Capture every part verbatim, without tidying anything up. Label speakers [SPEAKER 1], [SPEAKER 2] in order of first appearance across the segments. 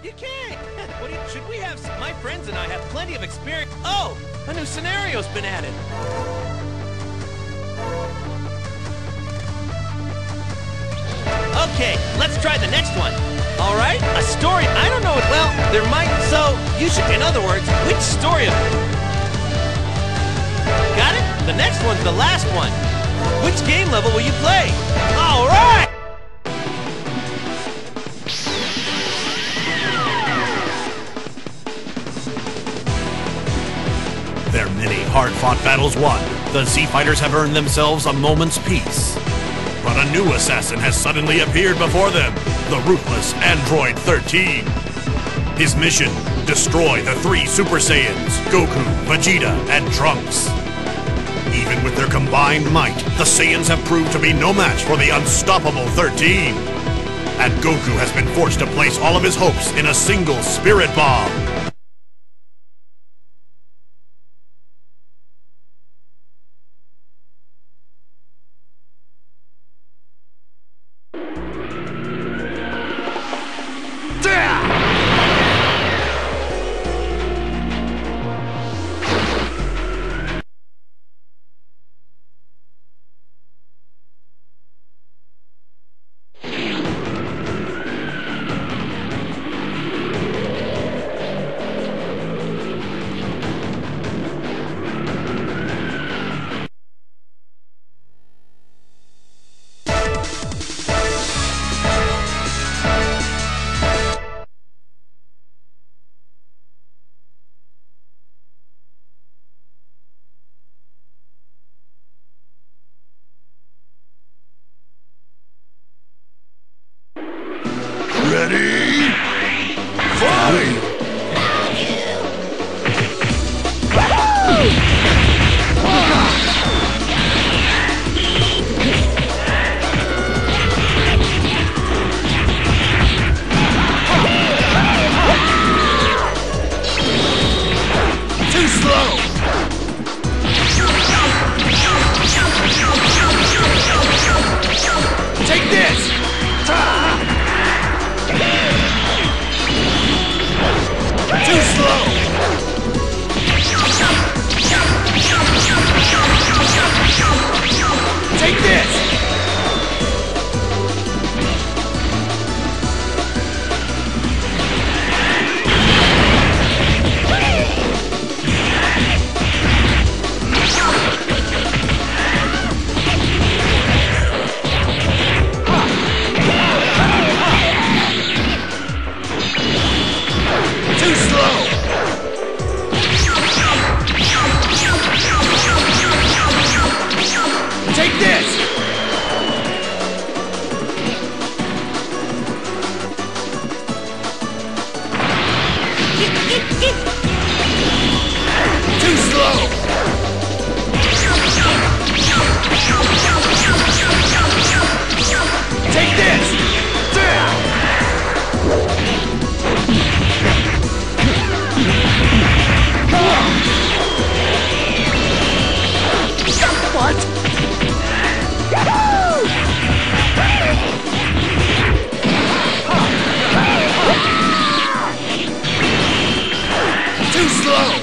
[SPEAKER 1] You can't! What do you, should we have some? My friends and I have plenty of experience. Oh! A new scenario's been added. Okay, let's try the next one. All right, a story. I don't know it well. There might. So you should. In other words, which story of it? Got it? The next one's the last one. Which game level will you play? All right.
[SPEAKER 2] Their many hard-fought battles won, the Z-Fighters have earned themselves a moment's peace. But a new assassin has suddenly appeared before them, the ruthless Android thirteen. His mission, destroy the three Super Saiyans, Goku, Vegeta, and Trunks. Even with their combined might, the Saiyans have proved to be no match for the unstoppable thirteen. And Goku has been forced to place all of his hopes in a single Spirit Bomb.
[SPEAKER 3] Ready? Fight! Too slow! Take this! Too slow! Take this! Too slow! Take this! Too slow! Take this! What? Too slow!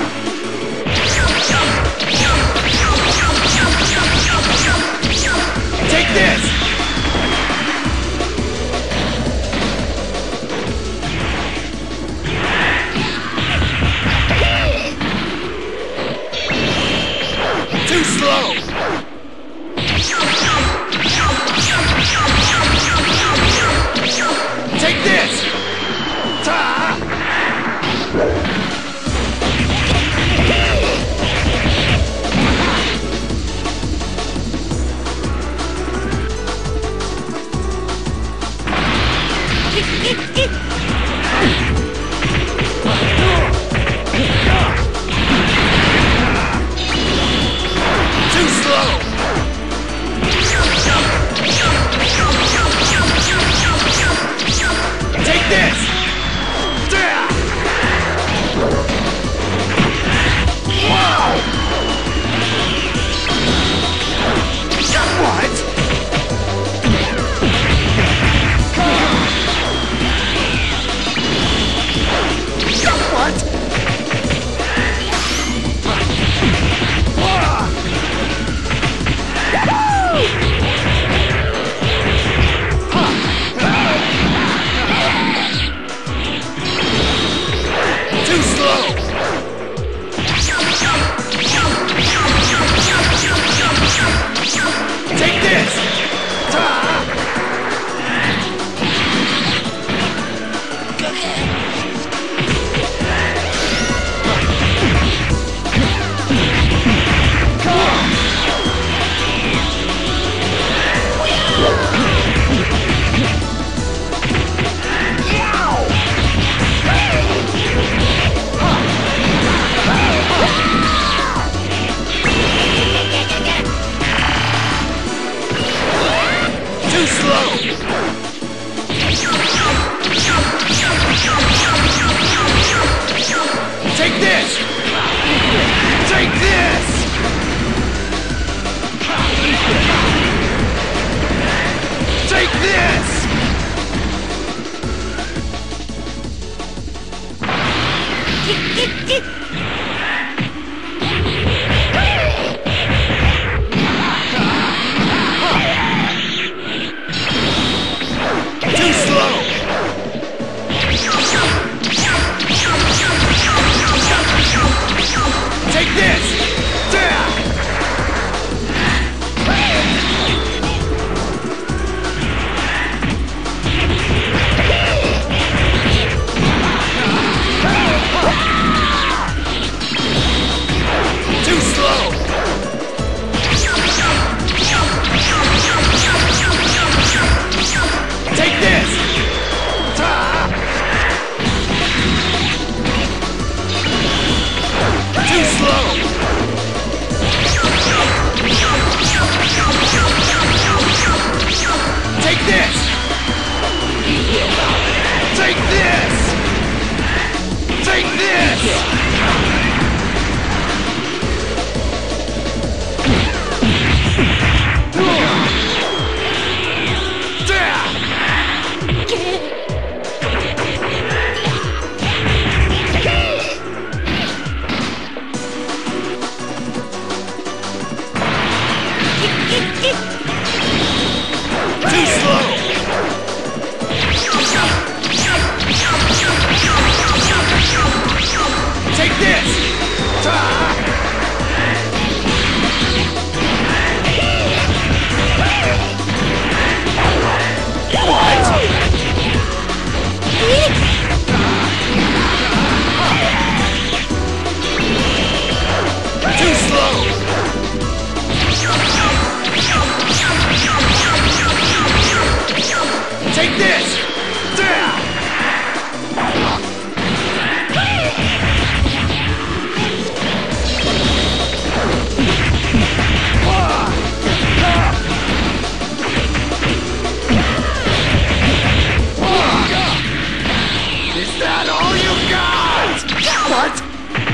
[SPEAKER 3] Take this! Too slow! Take this! Ta! Too slow! Take this! Wow! What? Is that all you got? What?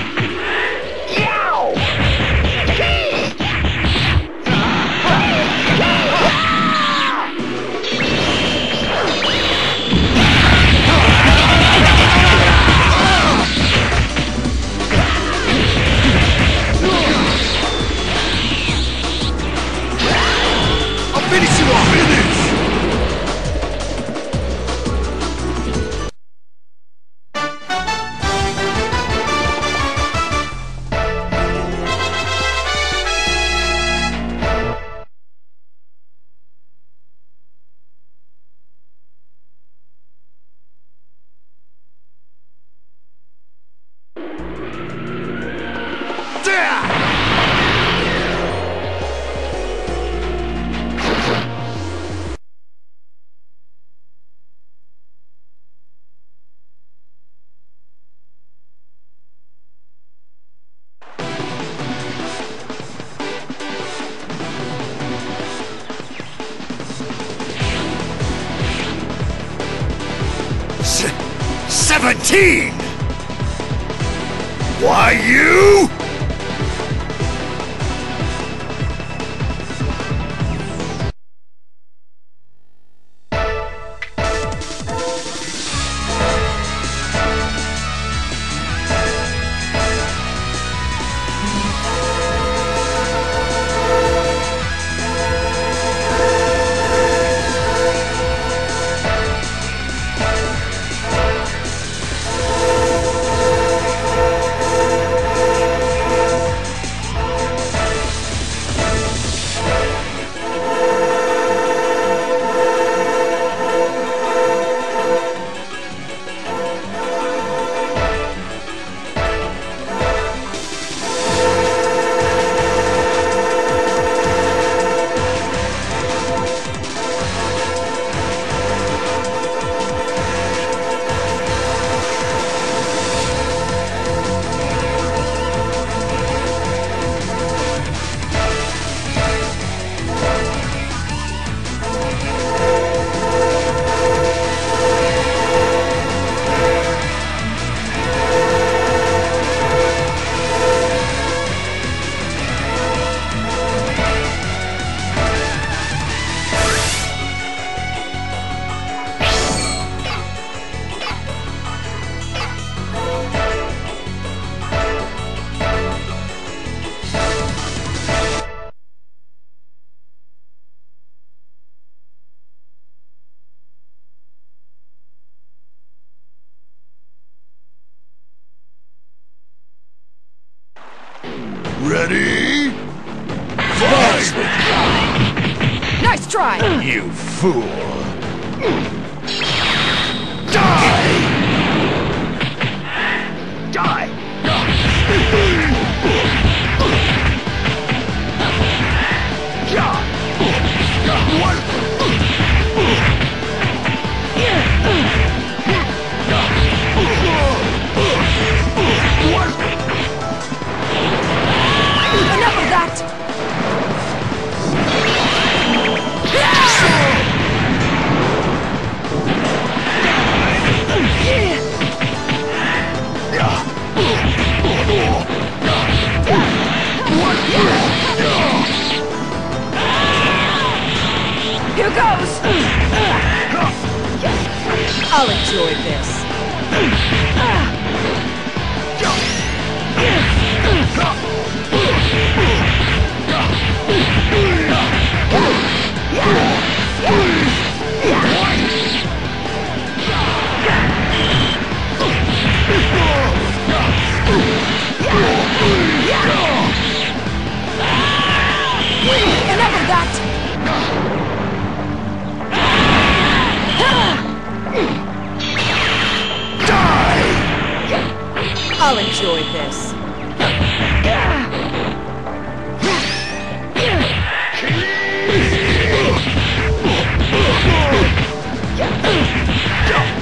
[SPEAKER 3] I'll finish you off! Finish!
[SPEAKER 2] Seventeen! Why you? Ready? Fight!
[SPEAKER 4] Nice try!
[SPEAKER 2] You fool!
[SPEAKER 3] Die! Die!
[SPEAKER 4] Enough of that! Here goes! I'll enjoy this. Enough of that! Die! I'll enjoy this.
[SPEAKER 3] Go!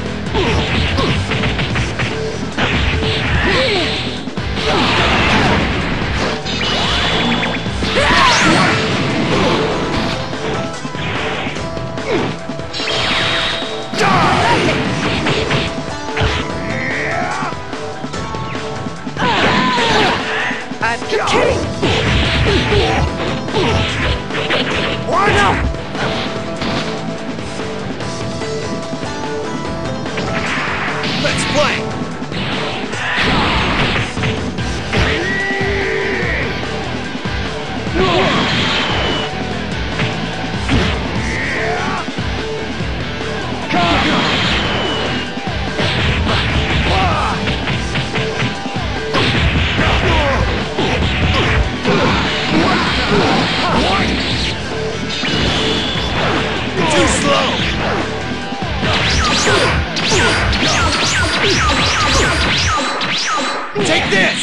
[SPEAKER 3] Take this!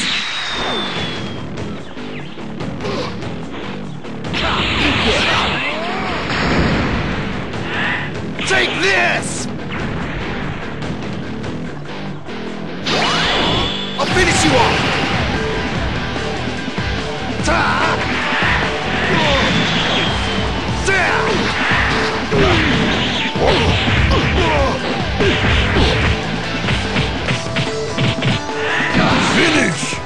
[SPEAKER 3] Take this! I'll finish you off! Ta!
[SPEAKER 2] Finish!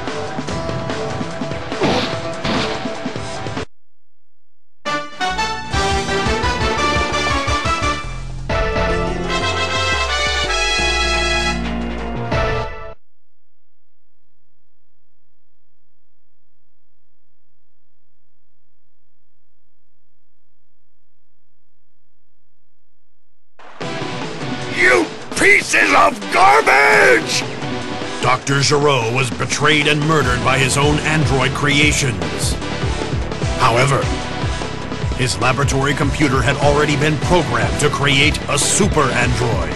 [SPEAKER 3] You pieces of garbage!
[SPEAKER 2] Doctor Gero was betrayed and murdered by his own android creations. However, his laboratory computer had already been programmed to create a super android.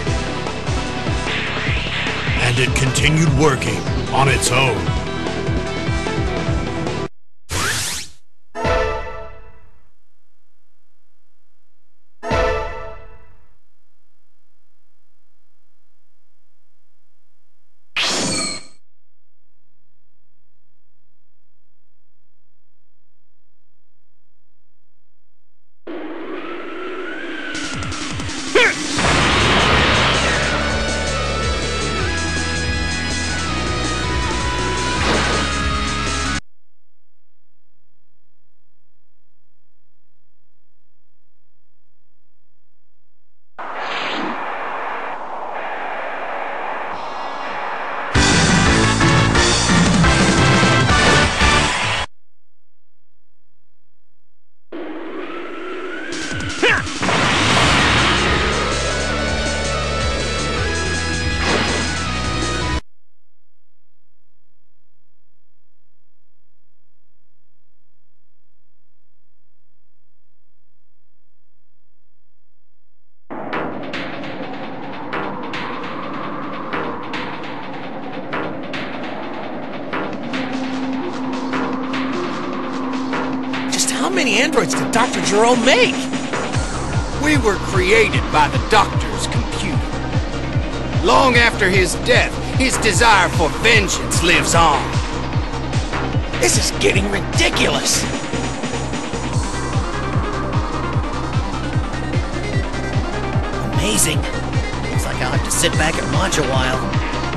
[SPEAKER 2] And it continued working on its own.
[SPEAKER 1] How many androids did Doctor Gero make?
[SPEAKER 3] We were created by the Doctor's computer. Long after his death, his desire for vengeance lives on.
[SPEAKER 1] This is getting ridiculous.
[SPEAKER 5] Amazing. Looks like I'll have to sit back and watch a while.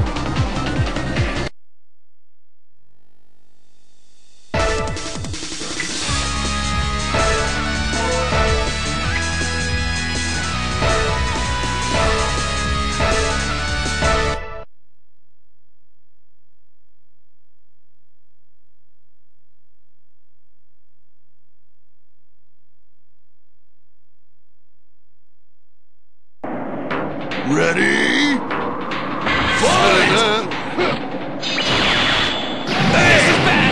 [SPEAKER 3] Ready? Fight!
[SPEAKER 1] This is bad.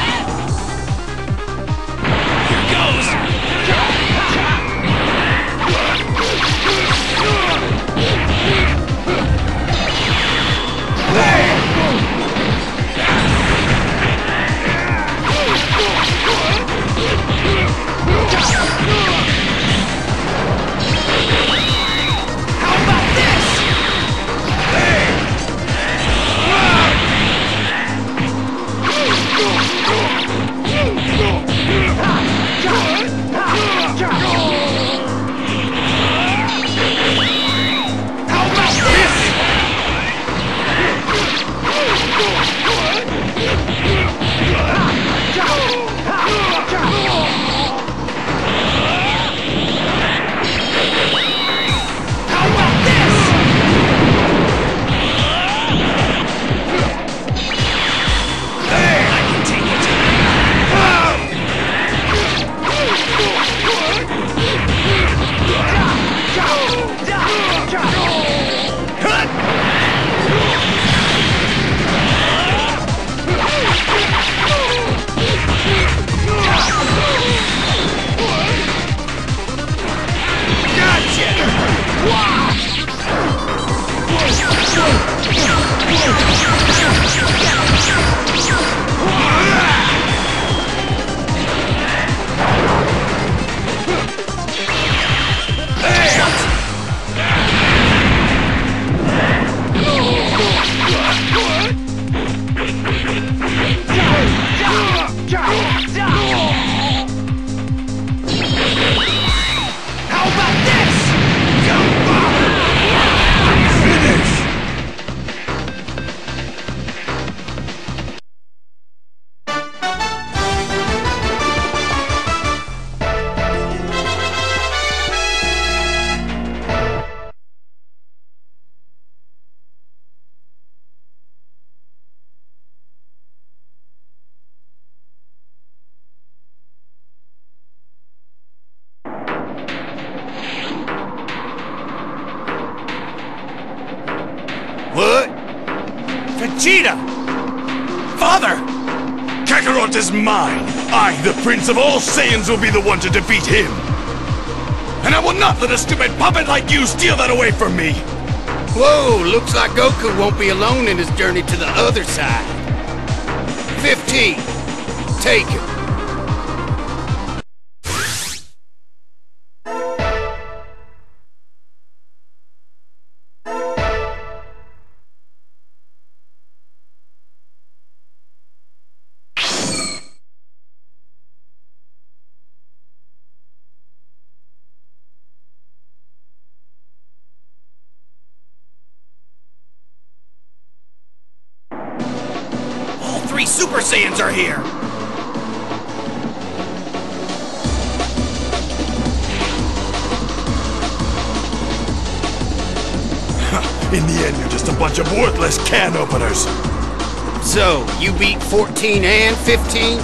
[SPEAKER 1] Here goes.
[SPEAKER 3] How about this? What?
[SPEAKER 2] Vegeta! Father! Kakarot is mine! I, the Prince of all Saiyans, will be the one to defeat him! And I will not let a stupid puppet like you steal that away from me!
[SPEAKER 3] Whoa, looks like Goku won't be alone in his journey to the other side. Fifteen. Take him.
[SPEAKER 2] Three Super Saiyans are here! In the end, you're just a bunch of worthless can openers!
[SPEAKER 3] So, you beat fourteen and fifteen?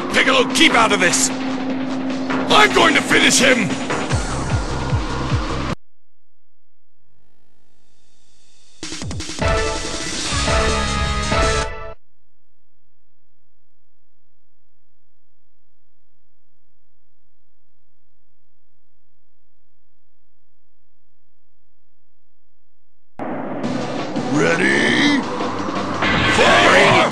[SPEAKER 6] Piccolo, keep out of this! I'm going to finish him! Ready? Fire!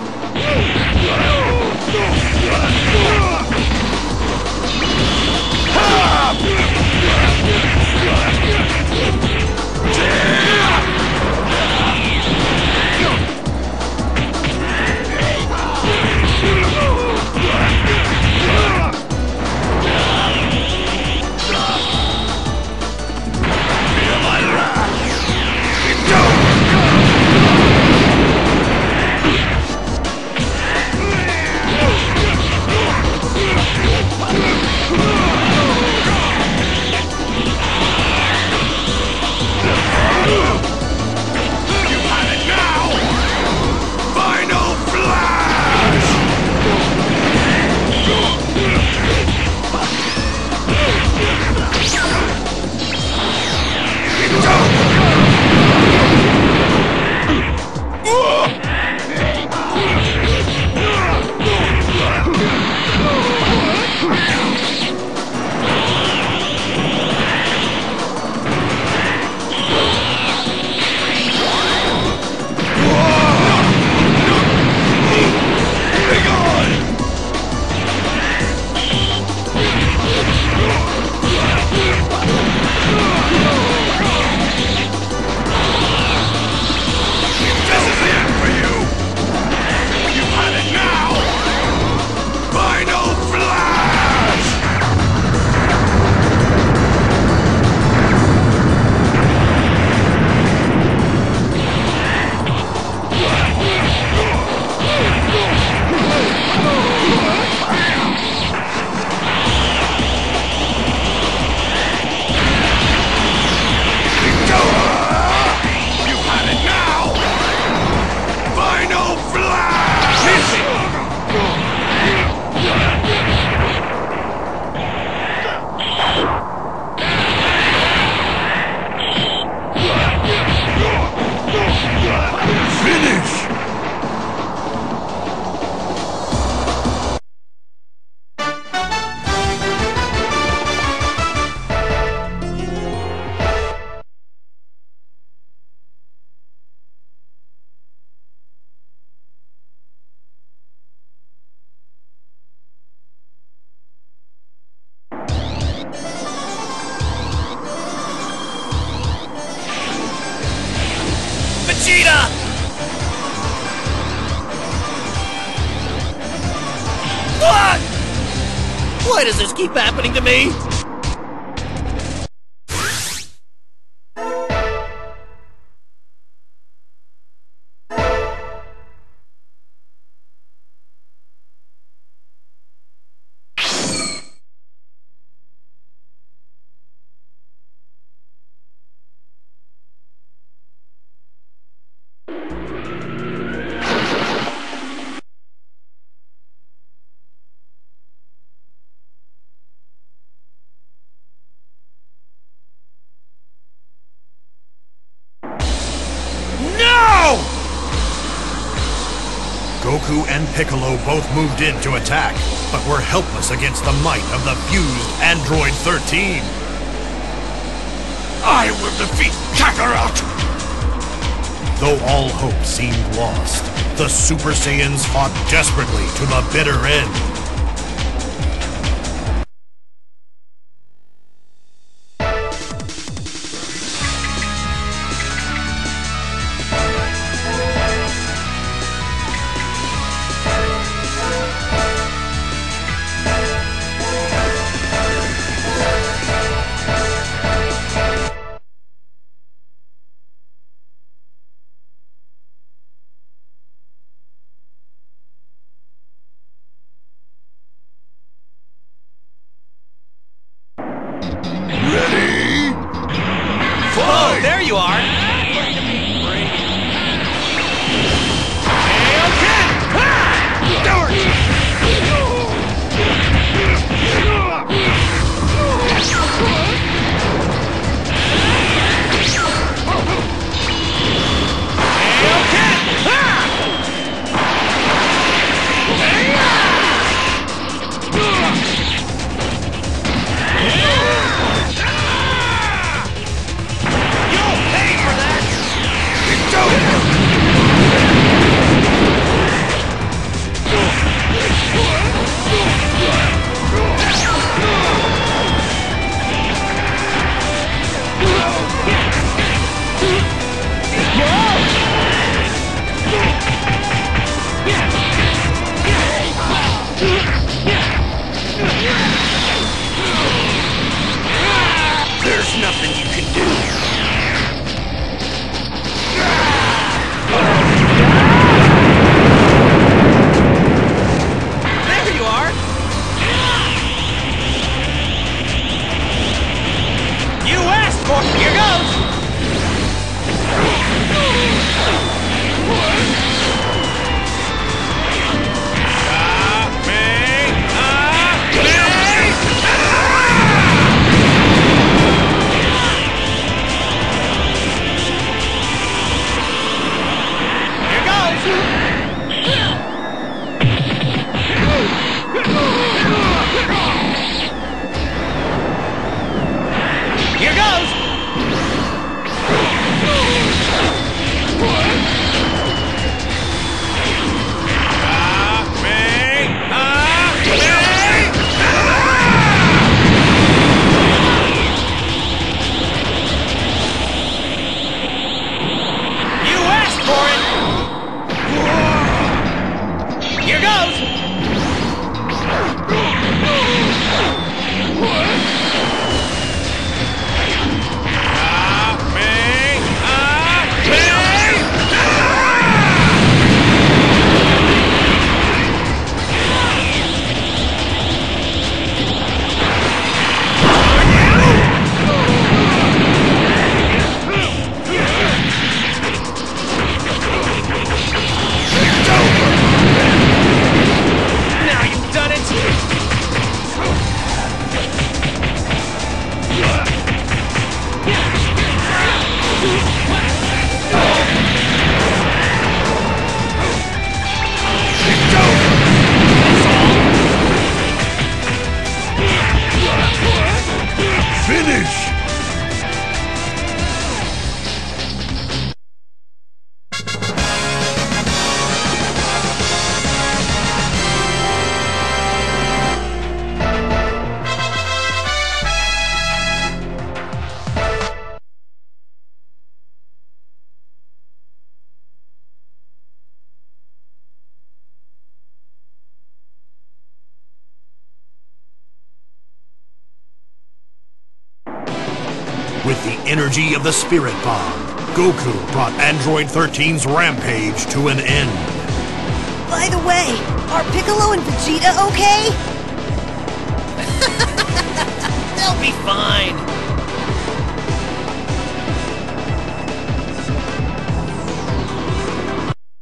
[SPEAKER 5] Vegeta! What? Why does this keep happening to me?
[SPEAKER 2] Goku and Piccolo both moved in to attack, but were helpless against the might of the fused Android thirteen.
[SPEAKER 6] I will defeat Kakarot!
[SPEAKER 2] Though all hope seemed lost, the Super Saiyans fought desperately to the bitter end.
[SPEAKER 6] Ready?
[SPEAKER 1] Oh, there you are!
[SPEAKER 3] There's nothing you can do.
[SPEAKER 1] There you are! You asked for it! Here goes! Here goes! You asked for it! Here goes! Now you've done it!
[SPEAKER 6] Finish!
[SPEAKER 2] With the energy of the Spirit Bomb, Goku brought Android thirteen's rampage to an end.
[SPEAKER 7] By the way, are Piccolo and Vegeta okay?
[SPEAKER 5] They'll be fine.